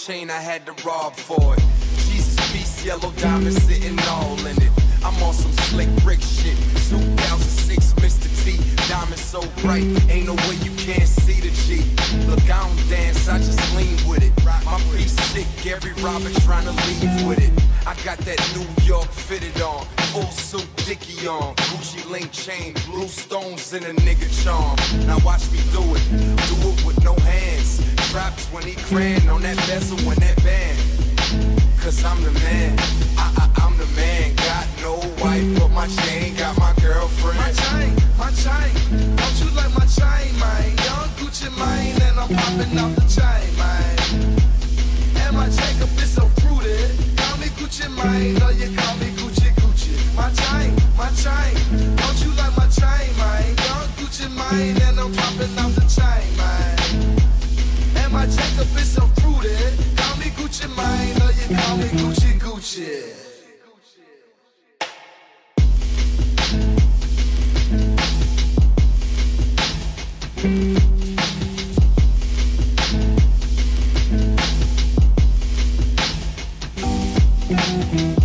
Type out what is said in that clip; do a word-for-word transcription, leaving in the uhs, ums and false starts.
chain, I had to rob for it. Jesus peace, yellow diamond sitting all in it. I'm on some slick brick shit. two thousand six, Mister T, diamond so bright, ain't no way you can't see the G. Look, I don't dance, I just lean with it. My piece sick, Gary Robert trying to leave with it. I got that New York fitted on, full suit Dickie on, Gucci link chain, blue stones in a nigga charm. Now watch me do it, do it with no hands. Trap twenty grand on that bezel when that band. Cause I'm the man, I, I, I'm the man. Got no wife, but my chain got my girlfriend. My chain, my chain, don't you like my chain, man? Young Gucci mane, and I'm popping off the chain, man. And my Jacob is so fruity. Call me Gucci mane, or you call me Gucci Gucci. My chain, my chain, don't you like my chain, man? Young Gucci mane, and I'm popping off the chain, man. And my Jacob is so fruity. Call me Gucci mane, or you call me Gucci Gucci. Mm-hmm.